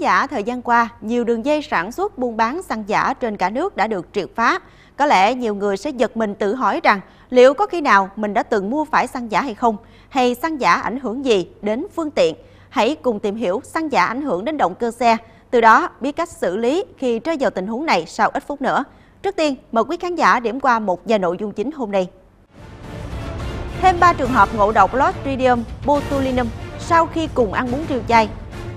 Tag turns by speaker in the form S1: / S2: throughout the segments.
S1: giả, thời gian qua, nhiều đường dây sản xuất buôn bán xăng giả trên cả nước đã được triệt phá. Có lẽ nhiều người sẽ giật mình tự hỏi rằng liệu có khi nào mình đã từng mua phải xăng giả hay không? Hay xăng giả ảnh hưởng gì đến phương tiện? Hãy cùng tìm hiểu xăng giả ảnh hưởng đến động cơ xe. Từ đó biết cách xử lý khi rơi vào tình huống này sau ít phút nữa. Trước tiên, mời quý khán giả điểm qua một vài nội dung chính hôm nay. Thêm 3 trường hợp ngộ độc Clostridium botulinum sau khi cùng ăn bún riêu chay.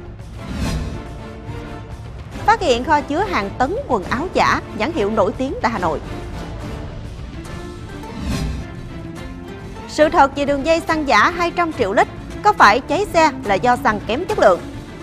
S1: Phát hiện kho chứa hàng tấn quần áo giả, nhãn hiệu nổi tiếng tại Hà Nội. Sự thật về đường dây xăng giả 200 triệu lít, có phải cháy xe là do xăng kém chất lượng?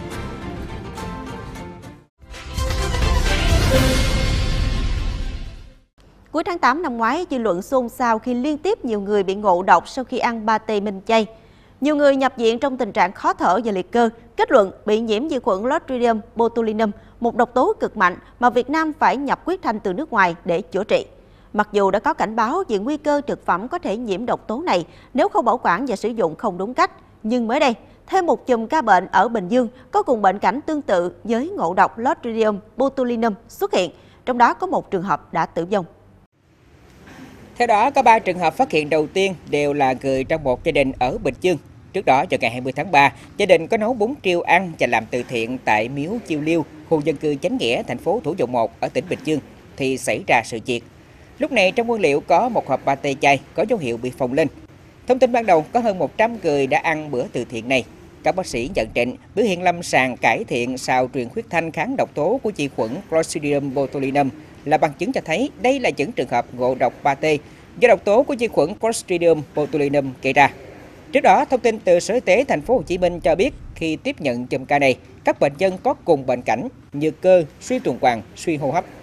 S1: Cuối tháng 8 năm ngoái, dư luận xôn xao khi liên tiếp nhiều người bị ngộ độc sau khi ăn pate minh chay. Nhiều người nhập viện trong tình trạng khó thở và liệt cơ, kết luận bị nhiễm vi khuẩn Clostridium botulinum, một độc tố cực mạnh mà Việt Nam phải nhập huyết thanh từ nước ngoài để chữa trị. Mặc dù đã có cảnh báo về nguy cơ thực phẩm có thể nhiễm độc tố này nếu không bảo quản và sử dụng không đúng cách, nhưng mới đây, thêm một chùm ca bệnh ở Bình Dương có cùng bệnh cảnh tương tự với ngộ độc Clostridium botulinum xuất hiện, trong đó có một trường hợp đã tử vong.
S2: Theo đó, có 3 trường hợp phát hiện đầu tiên đều là người trong một gia đình ở Bình Dương. Trước đó, vào ngày 20 tháng 3, gia đình có nấu bún riêu ăn và làm từ thiện tại miếu Chiêu Liêu, khu dân cư Chánh Nghĩa, thành phố Thủ Dầu Một ở tỉnh Bình Dương, thì xảy ra sự việc. Lúc này trong nguyên liệu có một hộp pate chay có dấu hiệu bị phồng lên. Thông tin ban đầu có hơn 100 người đã ăn bữa từ thiện này. Các bác sĩ nhận định biểu hiện lâm sàng cải thiện sau truyền huyết thanh kháng độc tố của vi khuẩn Clostridium botulinum là bằng chứng cho thấy đây là những trường hợp ngộ độc pate do độc tố của vi khuẩn Clostridium botulinum gây ra. Trước đó, thông tin từ Sở Y tế Thành phố Hồ Chí Minh cho biết khi tiếp nhận chùm ca này, các bệnh nhân có cùng bệnh cảnh như cơ, suy tuần hoàn, suy hô hấp.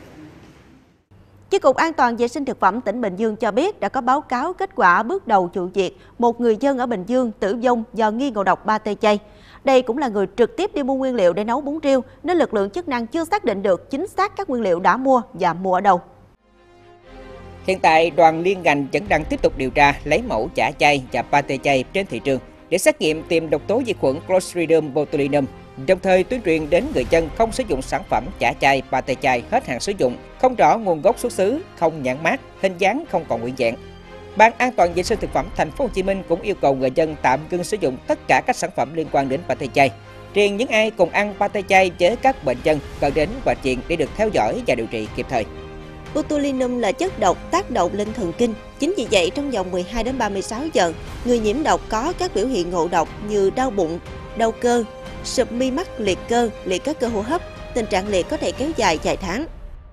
S1: Chi cục An toàn vệ sinh thực phẩm tỉnh Bình Dương cho biết đã có báo cáo kết quả bước đầu vụ việc một người dân ở Bình Dương tử vong do nghi ngộ độc pate chay. Đây cũng là người trực tiếp đi mua nguyên liệu để nấu bún riêu nên lực lượng chức năng chưa xác định được chính xác các nguyên liệu đã mua và mua ở đâu.
S2: Hiện tại, đoàn liên ngành vẫn đang tiếp tục điều tra lấy mẫu chả chay và pate chay trên thị trường để xét nghiệm tìm độc tố vi khuẩn Clostridium botulinum. Đồng thời tuyên truyền đến người dân không sử dụng sản phẩm chả chay, pate chay hết hạn sử dụng, không rõ nguồn gốc xuất xứ, không nhãn mác, hình dáng không còn nguyên vẹn. Ban An toàn vệ sinh thực phẩm Thành phố Hồ Chí Minh cũng yêu cầu người dân tạm ngưng sử dụng tất cả các sản phẩm liên quan đến pate chay. Riêng những ai cùng ăn pate chay với các bệnh nhân cần đến bệnh viện để được theo dõi và điều trị kịp thời.
S1: Botulinum là chất độc tác động lên thần kinh. Chính vì vậy, trong vòng 12 đến 36 giờ, người nhiễm độc có các biểu hiện ngộ độc như đau bụng, đau cơ, sụp mi mắt, liệt các cơ hô hấp. Tình trạng liệt có thể kéo dài vài tháng.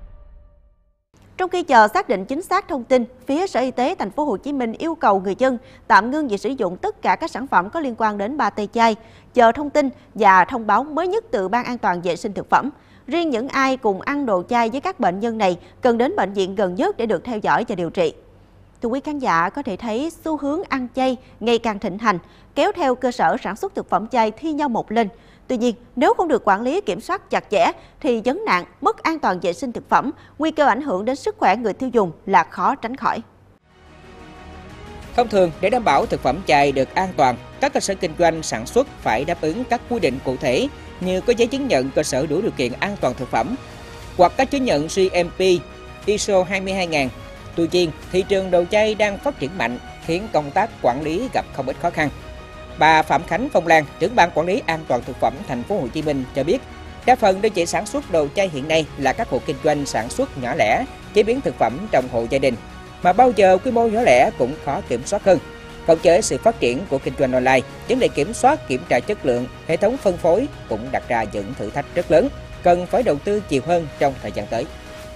S1: Trong khi chờ xác định chính xác thông tin, phía Sở Y tế Thành phố Hồ Chí Minh yêu cầu người dân tạm ngưng việc sử dụng tất cả các sản phẩm có liên quan đến pate chay, chờ thông tin và thông báo mới nhất từ Ban An toàn vệ sinh thực phẩm. Riêng những ai cùng ăn đồ chay với các bệnh nhân này cần đến bệnh viện gần nhất để được theo dõi và điều trị. Thưa quý khán giả, có thể thấy xu hướng ăn chay ngày càng thịnh hành, kéo theo cơ sở sản xuất thực phẩm chay thi nhau mọc lên. Tuy nhiên, nếu không được quản lý kiểm soát chặt chẽ thì vấn nạn mất an toàn vệ sinh thực phẩm, nguy cơ ảnh hưởng đến sức khỏe người tiêu dùng là khó tránh khỏi.
S2: Thông thường, để đảm bảo thực phẩm chay được an toàn, các cơ sở kinh doanh sản xuất phải đáp ứng các quy định cụ thể như có giấy chứng nhận cơ sở đủ điều kiện an toàn thực phẩm hoặc các chứng nhận GMP, ISO 22000. Tuy nhiên, thị trường đồ chay đang phát triển mạnh khiến công tác quản lý gặp không ít khó khăn. Bà Phạm Khánh Phong Lan, trưởng ban quản lý an toàn thực phẩm Thành phố Hồ Chí Minh cho biết, đa phần đơn vị sản xuất đồ chay hiện nay là các hộ kinh doanh sản xuất nhỏ lẻ, chế biến thực phẩm trong hộ gia đình, mà bao giờ quy mô nhỏ lẻ cũng khó kiểm soát hơn. Cộng với sự phát triển của kinh doanh online, vấn đề kiểm soát, kiểm tra chất lượng, hệ thống phân phối cũng đặt ra những thử thách rất lớn, cần phải đầu tư nhiều hơn trong thời gian tới.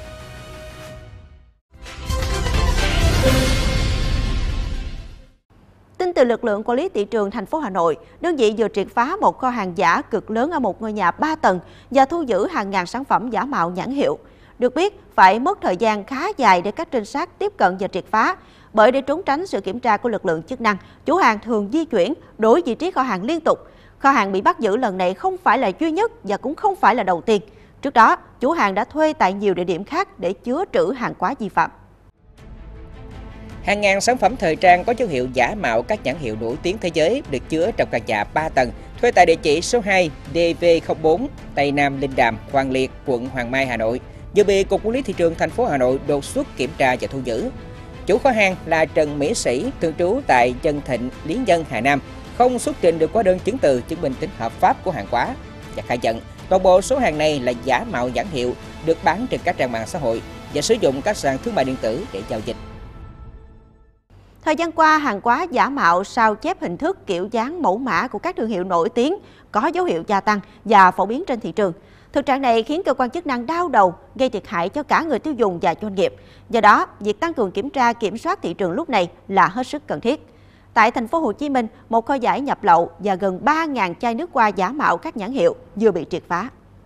S1: Tin từ lực lượng quản lý thị trường thành phố Hà Nội, đơn vị vừa triệt phá một kho hàng giả cực lớn ở một ngôi nhà 3 tầng và thu giữ hàng ngàn sản phẩm giả mạo nhãn hiệu. Được biết, phải mất thời gian khá dài để các trinh sát tiếp cận và triệt phá. Bởi để trốn tránh sự kiểm tra của lực lượng chức năng, chủ hàng thường di chuyển, đổi vị trí kho hàng liên tục. Kho hàng bị bắt giữ lần này không phải là duy nhất và cũng không phải là đầu tiên. Trước đó, chủ hàng đã thuê tại nhiều địa điểm khác để chứa trữ hàng hóa vi phạm.
S2: Hàng ngàn sản phẩm thời trang có dấu hiệu giả mạo các nhãn hiệu nổi tiếng thế giới được chứa trong căn nhà 3 tầng thuê tại địa chỉ số 2 DV04 Tây Nam Linh Đàm, Hoàng Liệt, quận Hoàng Mai, Hà Nội, vừa bị Cục Quản lý Thị trường thành phố Hà Nội đột xuất kiểm tra và thu giữ. Chủ kho hàng là Trần Mỹ Sĩ, thường trú tại Chân Thịnh, Lý Nhân, Hà Nam, không xuất trình được hóa đơn chứng từ chứng minh tính hợp pháp của hàng hóa và khai nhận toàn bộ số hàng này là giả mạo nhãn hiệu, được bán trên các trang mạng xã hội và sử dụng các sàn thương mại điện tử để giao dịch.
S1: Thời gian qua, hàng hóa giả mạo sao chép hình thức, kiểu dáng, mẫu mã của các thương hiệu nổi tiếng có dấu hiệu gia tăng và phổ biến trên thị trường. Thực trạng này khiến cơ quan chức năng đau đầu, gây thiệt hại cho cả người tiêu dùng và doanh nghiệp. Do đó, việc tăng cường kiểm tra, kiểm soát thị trường lúc này là hết sức cần thiết. Tại thành phố Hồ Chí Minh, một kho vải nhập lậu và gần 3.000 chai nước hoa giả mạo các nhãn hiệu vừa bị triệt phá.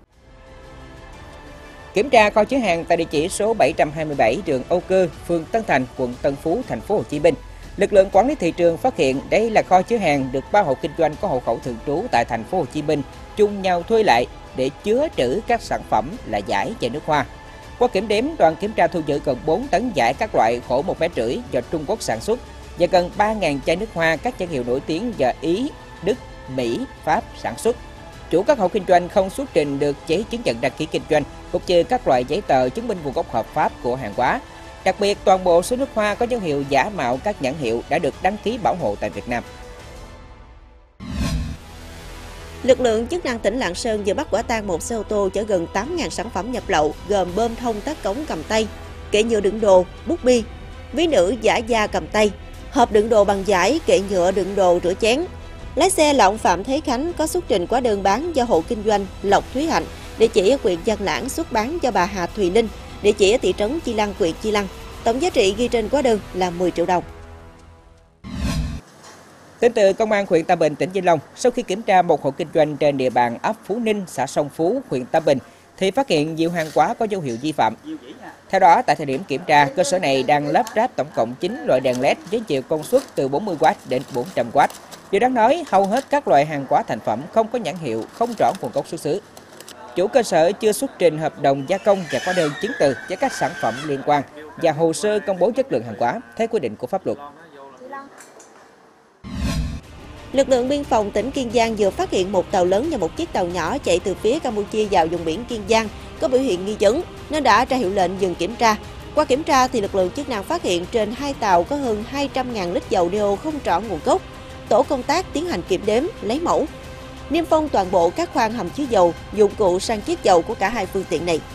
S2: Kiểm tra kho chứa hàng tại địa chỉ số 727 đường Âu Cơ, phường Tân Thành, quận Tân Phú, thành phố Hồ Chí Minh, lực lượng quản lý thị trường phát hiện đây là kho chứa hàng được 3 hộ kinh doanh có hộ khẩu thường trú tại thành phố Hồ Chí Minh chung nhau thuê lại để chứa trữ các sản phẩm là vải và nước hoa. Qua kiểm đếm, đoàn kiểm tra thu giữ gần 4 tấn vải các loại khổ 1,5 mét do Trung Quốc sản xuất và gần 3.000 chai nước hoa các nhãn hiệu nổi tiếng do Ý, Đức, Mỹ, Pháp sản xuất. Chủ các hộ kinh doanh không xuất trình được giấy chứng nhận đăng ký kinh doanh cũng như các loại giấy tờ chứng minh nguồn gốc hợp pháp của hàng hóa. Đặc biệt, toàn bộ số nước hoa có dấu hiệu giả mạo các nhãn hiệu đã được đăng ký bảo hộ tại Việt Nam.
S1: Lực lượng chức năng tỉnh Lạng Sơn vừa bắt quả tang một xe ô tô chở gần 8.000 sản phẩm nhập lậu gồm bơm thông tát cống cầm tay, kệ nhựa đựng đồ, bút bi, ví nữ giả da cầm tay, hộp đựng đồ bằng vải, kệ nhựa đựng đồ rửa chén. Lái xe là ông Phạm Thế Khánh có xuất trình hóa đơn bán do hộ kinh doanh Lộc Thúy Hạnh, địa chỉ ở huyện Văn Lãng, xuất bán cho bà Hà Thùy Linh, địa chỉ ở thị trấn Chi Lăng, huyện Chi Lăng. Tổng giá trị ghi trên hóa đơn là 10 triệu đồng.
S2: Tin từ Công an huyện Tam Bình, tỉnh Vĩnh Long, sau khi kiểm tra một hộ kinh doanh trên địa bàn ấp Phú Ninh, xã Sông Phú, huyện Tam Bình, thì phát hiện nhiều hàng hóa có dấu hiệu vi phạm. Theo đó, tại thời điểm kiểm tra, cơ sở này đang lắp ráp tổng cộng 9 loại đèn LED với chiều công suất từ 40W đến 400W. Điều đáng nói, hầu hết các loại hàng hóa thành phẩm không có nhãn hiệu, không rõ nguồn gốc xuất xứ. Chủ cơ sở chưa xuất trình hợp đồng gia công và hóa đơn chứng từ với các sản phẩm liên quan và hồ sơ công bố chất lượng hàng hóa theo quy định của pháp luật.
S1: Lực lượng biên phòng tỉnh Kiên Giang vừa phát hiện một tàu lớn và một chiếc tàu nhỏ chạy từ phía Campuchia vào vùng biển Kiên Giang có biểu hiện nghi vấn nên đã ra hiệu lệnh dừng kiểm tra. Qua kiểm tra thì lực lượng chức năng phát hiện trên hai tàu có hơn 200.000 lít dầu đeo không rõ nguồn gốc. Tổ công tác tiến hành kiểm đếm, lấy mẫu, niêm phong toàn bộ các khoang hầm chứa dầu, dụng cụ sang chiết dầu của cả hai phương tiện này.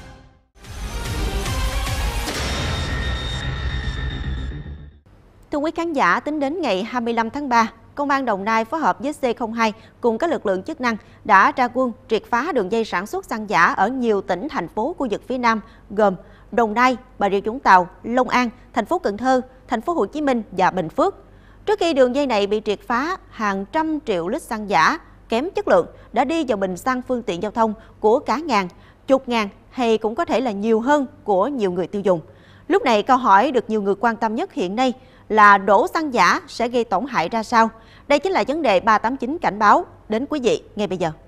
S1: Thưa quý khán giả, tính đến ngày 25 tháng 3, Công an Đồng Nai phối hợp với C02 cùng các lực lượng chức năng đã ra quân triệt phá đường dây sản xuất xăng giả ở nhiều tỉnh, thành phố khu vực phía Nam gồm Đồng Nai, Bà Rịa Vũng Tàu, Long An, thành phố Cần Thơ, thành phố Hồ Chí Minh và Bình Phước. Trước khi đường dây này bị triệt phá, hàng trăm triệu lít xăng giả kém chất lượng đã đi vào bình xăng phương tiện giao thông của cả ngàn, chục ngàn hay cũng có thể là nhiều hơn của nhiều người tiêu dùng. Lúc này câu hỏi được nhiều người quan tâm nhất hiện nay là đổ xăng giả sẽ gây tổn hại ra sao? Đây chính là vấn đề 389 cảnh báo đến quý vị ngay bây giờ.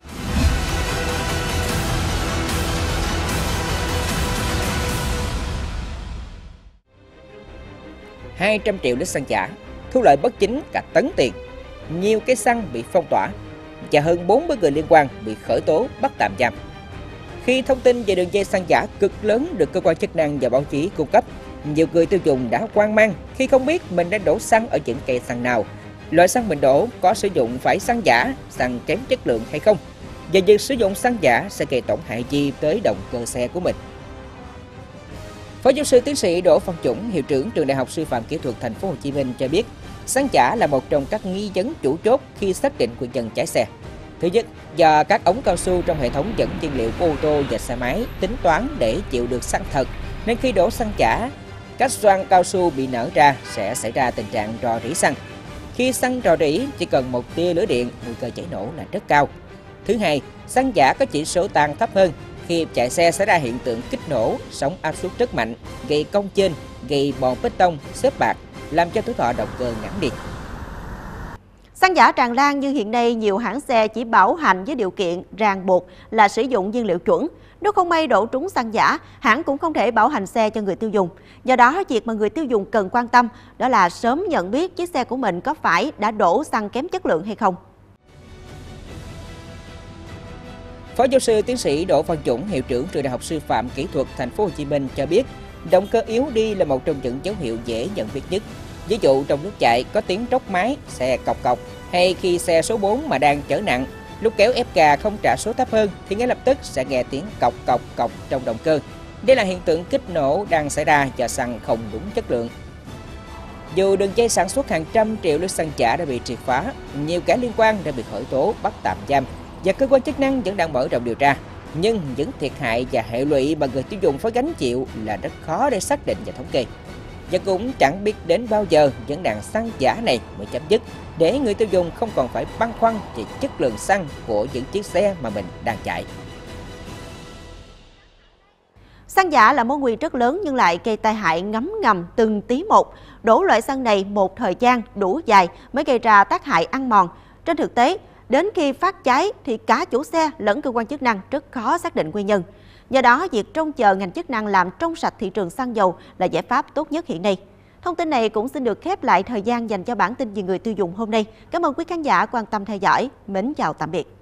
S2: $200 triệu lít xăng giả, thu lợi bất chính cả tấn tiền, nhiều cây xăng bị phong tỏa và hơn 40 người liên quan bị khởi tố bắt tạm giam. Khi thông tin về đường dây xăng giả cực lớn được cơ quan chức năng và báo chí cung cấp, nhiều người tiêu dùng đã hoang mang khi không biết mình đang đổ xăng ở những cây xăng nào, loại xăng mình đổ có sử dụng phải xăng giả, xăng kém chất lượng hay không, và việc sử dụng xăng giả sẽ gây tổn hại gì tới động cơ xe của mình. Phó giáo sư tiến sĩ Đỗ Văn Chủng, hiệu trưởng trường Đại học Sư phạm Kỹ thuật Thành phố Hồ Chí Minh cho biết, xăng giả là một trong các nghi vấn chủ chốt khi xác định nguyên nhân cháy xe. Thứ nhất, do các ống cao su trong hệ thống dẫn nhiên liệu của ô tô và xe máy tính toán để chịu được xăng thật, nên khi đổ xăng giả, các xoang cao su bị nở ra sẽ xảy ra tình trạng rò rỉ xăng. Khi xăng rò rỉ, chỉ cần một tia lửa điện, nguy cơ cháy nổ là rất cao. Thứ hai, xăng giả có chỉ số tan thấp hơn. Khi chạy xe xảy ra hiện tượng kích nổ, sóng áp suất rất mạnh, gây cong trên, gây bòn bê tông, xếp bạc, làm cho tuổi thọ động cơ ngắn đi.
S1: Xăng giả tràn lan như hiện nay, nhiều hãng xe chỉ bảo hành với điều kiện ràng buộc là sử dụng nhiên liệu chuẩn. Nếu không may đổ trúng xăng giả, hãng cũng không thể bảo hành xe cho người tiêu dùng. Do đó, việc mà người tiêu dùng cần quan tâm đó là sớm nhận biết chiếc xe của mình có phải đã đổ xăng kém chất lượng hay không.
S2: Phó giáo sư tiến sĩ Đỗ Văn Dũng, hiệu trưởng trường Đại học Sư phạm Kỹ thuật Thành phố Hồ Chí Minh cho biết, động cơ yếu đi là một trong những dấu hiệu dễ nhận biết nhất. Ví dụ trong lúc chạy có tiếng tróc máy, xe cộc cộc, hay khi xe số 4 mà đang chở nặng, lúc kéo ép cà không trả số thấp hơn thì ngay lập tức sẽ nghe tiếng cộc cộc cộc trong động cơ. Đây là hiện tượng kích nổ đang xảy ra do xăng không đúng chất lượng. Dù đường dây sản xuất hàng trăm triệu lít xăng giả đã bị triệt phá, nhiều kẻ liên quan đã bị khởi tố, bắt tạm giam và cơ quan chức năng vẫn đang mở rộng điều tra. Nhưng những thiệt hại và hệ lụy mà người tiêu dùng phải gánh chịu là rất khó để xác định và thống kê. Và cũng chẳng biết đến bao giờ vấn nạn xăng giả này mới chấm dứt, để người tiêu dùng không còn phải băn khoăn về chất lượng xăng của những chiếc xe mà mình đang chạy.
S1: Xăng giả là mối nguy rất lớn nhưng lại gây tai hại ngấm ngầm từng tí một. Đổ loại xăng này một thời gian đủ dài mới gây ra tác hại ăn mòn. Trên thực tế, đến khi phát cháy thì cả chủ xe lẫn cơ quan chức năng rất khó xác định nguyên nhân. Do đó, việc trông chờ ngành chức năng làm trong sạch thị trường xăng dầu là giải pháp tốt nhất hiện nay. Thông tin này cũng xin được khép lại thời gian dành cho bản tin về người tiêu dùng hôm nay. Cảm ơn quý khán giả quan tâm theo dõi. Mến chào tạm biệt.